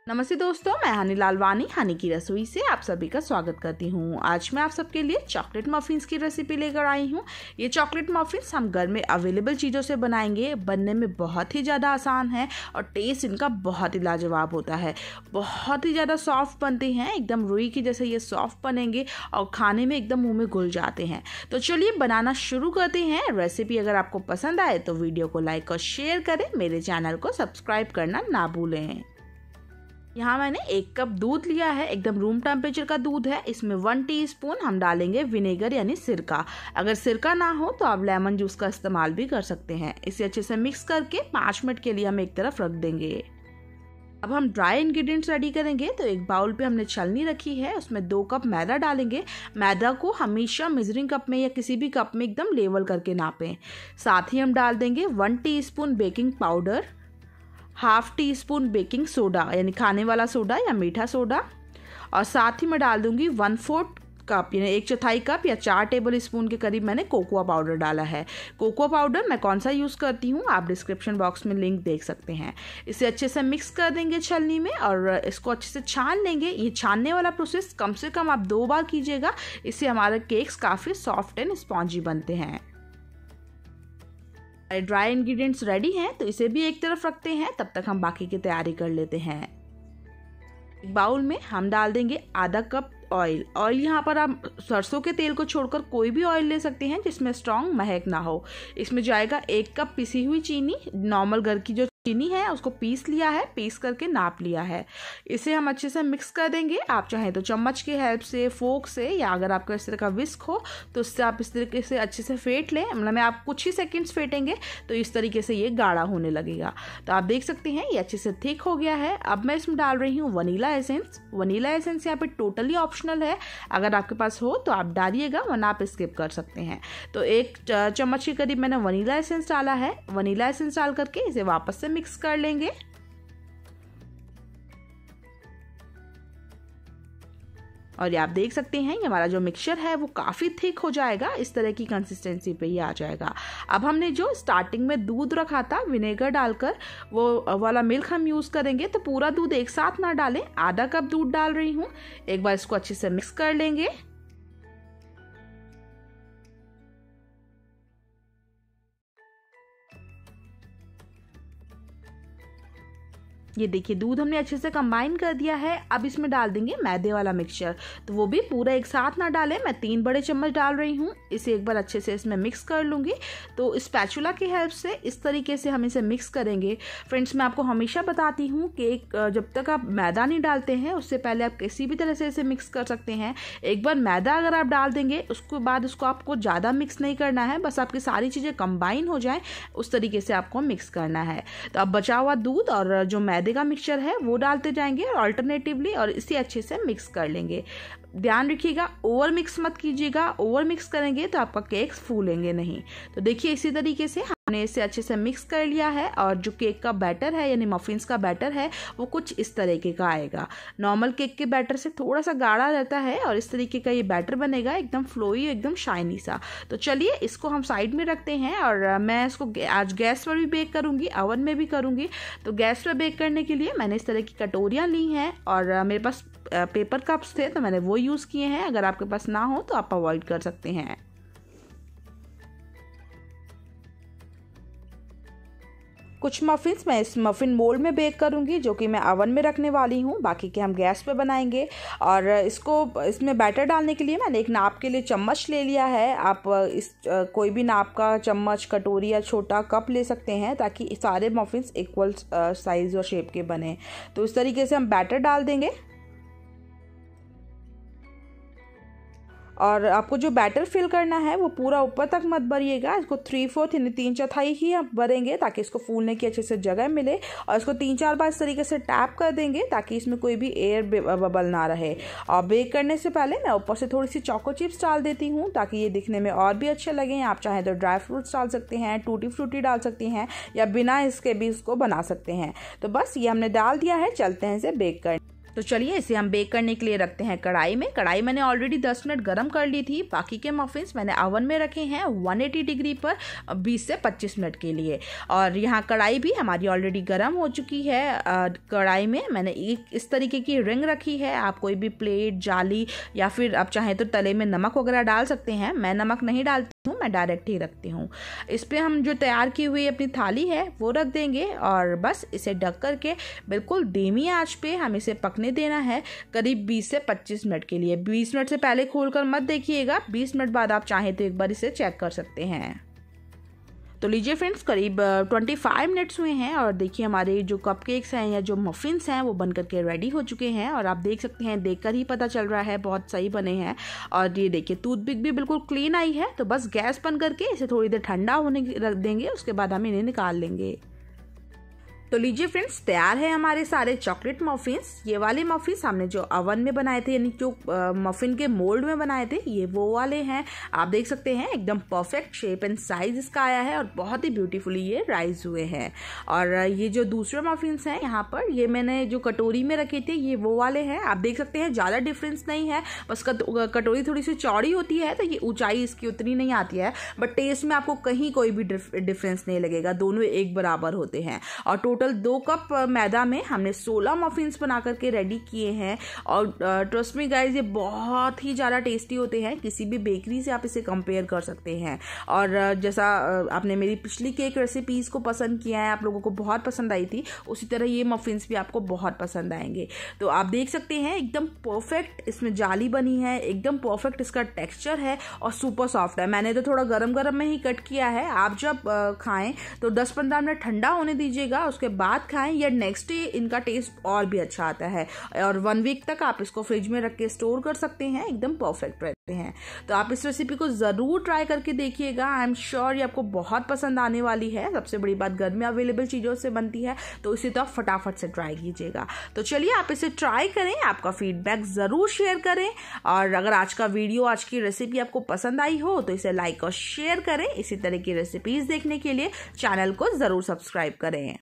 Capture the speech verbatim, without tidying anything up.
नमस्ते दोस्तों, मैं हनी लालवानी हनी की रसोई से आप सभी का स्वागत करती हूँ। आज मैं आप सबके लिए चॉकलेट मफिन्स की रेसिपी लेकर आई हूँ। ये चॉकलेट मफिन्स हम घर में अवेलेबल चीज़ों से बनाएंगे। बनने में बहुत ही ज़्यादा आसान है और टेस्ट इनका बहुत ही लाजवाब होता है। बहुत ही ज़्यादा सॉफ्ट बनते हैं, एकदम रुई की जैसे ये सॉफ्ट बनेंगे और खाने में एकदम मुँह में घुल जाते हैं। तो चलिए बनाना शुरू करते हैं। रेसिपी अगर आपको पसंद आए तो वीडियो को लाइक और शेयर करें। मेरे चैनल को सब्सक्राइब करना ना भूलें। यहाँ मैंने एक कप दूध लिया है, एकदम रूम टेम्परेचर का दूध है। इसमें वन टीस्पून हम डालेंगे विनेगर यानी सिरका। अगर सिरका ना हो तो आप लेमन जूस का इस्तेमाल भी कर सकते हैं। इसे अच्छे से मिक्स करके पाँच मिनट के लिए हम एक तरफ रख देंगे। अब हम ड्राई इंग्रेडिएंट्स रेडी करेंगे। तो एक बाउल पे हमने छलनी रखी है, उसमें दो कप मैदा डालेंगे। मैदा को हमेशा मेजरिंग कप में या किसी भी कप में एकदम लेवल करके नापें। साथ ही हम डाल देंगे one teaspoon baking powder, half teaspoon baking soda यानी खाने वाला सोडा या मीठा सोडा, और साथ ही मैं डाल दूंगी वन फोर्थ कप यानी एक चौथाई कप या चार टेबल स्पून के करीब मैंने कोकोआ पाउडर डाला है। कोकोआ पाउडर मैं कौन सा यूज़ करती हूँ आप डिस्क्रिप्शन बॉक्स में लिंक देख सकते हैं। इसे अच्छे से मिक्स कर देंगे छलनी में और इसको अच्छे से छान लेंगे। ये छानने वाला प्रोसेस कम से कम आप दो बार कीजिएगा, इससे हमारे केक्स काफ़ी सॉफ्ट एंड स्पॉन्जी बनते हैं। ड्राई इंग्रेडिएंट्स रेडी हैं तो इसे भी एक तरफ रखते हैं, तब तक हम बाकी की तैयारी कर लेते हैं। एक बाउल में हम डाल देंगे आधा कप ऑयल। ऑयल यहाँ पर आप सरसों के तेल को छोड़कर कोई भी ऑयल ले सकते हैं जिसमें स्ट्रॉन्ग महक ना हो। इसमें जाएगा एक कप पिसी हुई चीनी। नॉर्मल घर की जो चीनी है उसको पीस लिया है, पीस करके नाप लिया है। इसे हम अच्छे से मिक्स कर देंगे। आप चाहें तो चम्मच की हेल्प से, फोक से, या अगर आपका इस तरह का विस्क हो तो उससे आप इस तरीके से अच्छे से फेंट लें। मतलब मैं आप कुछ ही सेकंड्स फेंटेंगे तो इस तरीके से ये गाढ़ा होने लगेगा। तो आप देख सकते हैं ये अच्छे से थिक हो गया है। अब मैं इसमें डाल रही हूँ वनीला एसेंस। वनीला एसेंस यहाँ पे टोटली ऑप्शनल है, अगर आपके पास हो तो आप डालिएगा, वरना आप स्किप कर सकते हैं। तो एक चम्मच के करीब मैंने वनीला एसेंस डाला है। वनीला एसेंस डाल करके इसे वापस से मिक्स कर लेंगे। और ये आप देख सकते हैं ये हमारा जो मिक्सचर है वो काफ़ी थिक हो जाएगा, इस तरह की कंसिस्टेंसी पे ही आ जाएगा। अब हमने जो स्टार्टिंग में दूध रखा था विनेगर डालकर, वो वाला मिल्क हम यूज़ करेंगे। तो पूरा दूध एक साथ ना डालें, आधा कप दूध डाल रही हूँ। एक बार इसको अच्छे से मिक्स कर लेंगे। ये देखिए दूध हमने अच्छे से कंबाइन कर दिया है। अब इसमें डाल देंगे मैदे वाला मिक्सचर। तो वो भी पूरा एक साथ ना डालें, मैं तीन बड़े चम्मच डाल रही हूँ। इसे एक बार अच्छे से इसमें मिक्स कर लूँगी। तो स्पैचुला की हेल्प से इस तरीके से हम इसे मिक्स करेंगे। फ्रेंड्स, मैं आपको हमेशा बताती हूँ कि जब तक आप मैदा नहीं डालते हैं उससे पहले आप किसी भी तरह से इसे मिक्स कर सकते हैं। एक बार मैदा अगर आप डाल देंगे उसके बाद उसको आपको ज़्यादा मिक्स नहीं करना है, बस आपकी सारी चीज़ें कंबाइन हो जाएँ उस तरीके से आपको मिक्स करना है। तो अब बचा हुआ दूध और जो मैदे का मिक्सचर है वो डालते जाएंगे अल्टरनेटिवली और इसे अच्छे से मिक्स कर लेंगे। ध्यान रखिएगा ओवर मिक्स मत कीजिएगा, ओवर मिक्स करेंगे तो आपका केक्स फूलेंगे नहीं। तो देखिए इसी तरीके से हमने इसे अच्छे से मिक्स कर लिया है और जो केक का बैटर है यानी मफिन्स का बैटर है वो कुछ इस तरीके का आएगा। नॉर्मल केक के बैटर से थोड़ा सा गाढ़ा रहता है और इस तरीके का ये बैटर बनेगा, एकदम फ्लोई, एकदम शाइनी सा। तो चलिए इसको हम साइड में रखते हैं और मैं इसको आज गैस पर भी बेक करूँगी, अवन में भी करूँगी। तो गैस पर बेक करने के लिए मैंने इस तरह की कटोरियाँ ली हैं और मेरे पास पेपर कप्स थे तो मैंने वो यूज़ किए हैं। अगर आपके पास ना हो तो आप अवॉइड कर सकते हैं। कुछ मफिन्स मैं इस मफिन मोल्ड में बेक करूंगी जो कि मैं अवन में रखने वाली हूं, बाकी के हम गैस पे बनाएंगे। और इसको इसमें बैटर डालने के लिए मैंने एक नाप के लिए चम्मच ले लिया है। आप इस कोई भी नाप का चम्मच, कटोरी या छोटा कप ले सकते हैं ताकि सारे मफिन्स इक्वल साइज़ और शेप के बने। तो इस तरीके से हम बैटर डाल देंगे और आपको जो बैटर फिल करना है वो पूरा ऊपर तक मत भरिएगा। इसको थ्री फोर्थ यानी तीन चौथाई ही आप भरेंगे ताकि इसको फूलने की अच्छे से जगह मिले। और इसको तीन चार बार इस तरीके से टैप कर देंगे ताकि इसमें कोई भी एयर बबल ना रहे। और बेक करने से पहले मैं ऊपर से थोड़ी सी चोको चिप्स डाल देती हूँ ताकि ये दिखने में और भी अच्छे लगें। आप चाहें तो ड्राई फ्रूट्स डाल सकते हैं, टूटी फ्रूटी डाल सकती हैं, या बिना इसके भी इसको बना सकते हैं। तो बस ये हमने डाल दिया है, चलते हैं इसे बेक करने। तो चलिए इसे हम बेक करने के लिए रखते हैं कढ़ाई में। कढ़ाई मैंने ऑलरेडी दस मिनट गर्म कर ली थी। बाकी के मफिन्स मैंने ओवन में रखे हैं एक सौ अस्सी डिग्री पर बीस से पच्चीस मिनट के लिए। और यहाँ कढ़ाई भी हमारी ऑलरेडी गर्म हो चुकी है। कढ़ाई में मैंने एक इस तरीके की रिंग रखी है। आप कोई भी प्लेट, जाली या फिर आप चाहें तो तले में नमक वगैरह डाल सकते हैं। मैं नमक नहीं डालती हूँ, मैं डायरेक्ट ही रखती हूँ। इस पर हम जो तैयार की हुई अपनी थाली है वो रख देंगे और बस इसे ढक करके बिल्कुल धीमी आंच पे हम इसे पकने देना है करीब बीस से पच्चीस मिनट के लिए। बीस मिनट से पहले खोलकर मत देखिएगा, बीस मिनट बाद आप चाहें तो एक बार इसे चेक कर सकते हैं। तो लीजिए फ्रेंड्स, करीब पच्चीस मिनट्स हुए हैं और देखिए हमारे जो कपकेक्स हैं या जो मफिन्स हैं वो बन करके रेडी हो चुके हैं। और आप देख सकते हैं, देखकर ही पता चल रहा है बहुत सही बने हैं। और ये देखिए टूथपिक भी बिल्कुल क्लीन आई है। तो बस गैस बंद करके इसे थोड़ी देर ठंडा होने रख देंगे, उसके बाद हम इन्हें निकाल लेंगे। तो लीजिए फ्रेंड्स, तैयार है हमारे सारे चॉकलेट मफिन्स। ये वाले मफिन्स हमने जो ओवन में बनाए थे, यानी जो मफिन के मोल्ड में बनाए थे, ये वो वाले हैं। आप देख सकते हैं एकदम परफेक्ट शेप एंड साइज इसका आया है और बहुत ही ब्यूटीफुली ये राइज हुए हैं। और ये जो दूसरे मफिन्स हैं यहाँ पर, ये मैंने जो कटोरी में रखे थे, ये वो वाले हैं। आप देख सकते हैं ज़्यादा डिफरेंस नहीं है, बस कटोरी थोड़ी सी चौड़ी होती है तो ये ऊंचाई इसकी उतनी नहीं आती है, बट टेस्ट में आपको कहीं कोई भी डिफरेंस नहीं लगेगा, दोनों एक बराबर होते हैं। और टोटल दो कप मैदा में हमने सोलह मफिन्स बना करके रेडी किए हैं। और ट्रस्ट मी गाइस, ये बहुत ही ज़्यादा टेस्टी होते हैं। किसी भी बेकरी से आप इसे कंपेयर कर सकते हैं। और जैसा आपने मेरी पिछली केक रेसिपीज़ को पसंद किया है, आप लोगों को बहुत पसंद आई थी, उसी तरह ये मफिन्स भी आपको बहुत पसंद आएंगे। तो आप देख सकते हैं एकदम परफेक्ट इसमें जाली बनी है, एकदम परफेक्ट इसका टेक्स्चर है और सुपर सॉफ्ट है। मैंने तो थोड़ा गरम गरम में ही कट किया है। आप जब खाएं तो दस पंद्रह मिनट ठंडा होने दीजिएगा, उसके बाद खाएं या नेक्स्ट डे इनका टेस्ट और भी अच्छा आता है। और वन वीक तक आप इसको फ्रिज में रख के स्टोर कर सकते हैं, एकदम परफेक्ट रहते हैं। तो आप इस रेसिपी को ज़रूर ट्राई करके देखिएगा। आई एम श्योर ये आपको बहुत पसंद आने वाली है। सबसे बड़ी बात, घर में अवेलेबल चीज़ों से बनती है, तो इसे तो आप फटाफट से ट्राई कीजिएगा। तो चलिए आप इसे ट्राई करें, आपका फीडबैक ज़रूर शेयर करें। और अगर आज का वीडियो, आज की रेसिपी आपको पसंद आई हो तो इसे लाइक और शेयर करें। इसी तरह की रेसिपीज़ देखने के लिए चैनल को ज़रूर सब्सक्राइब करें।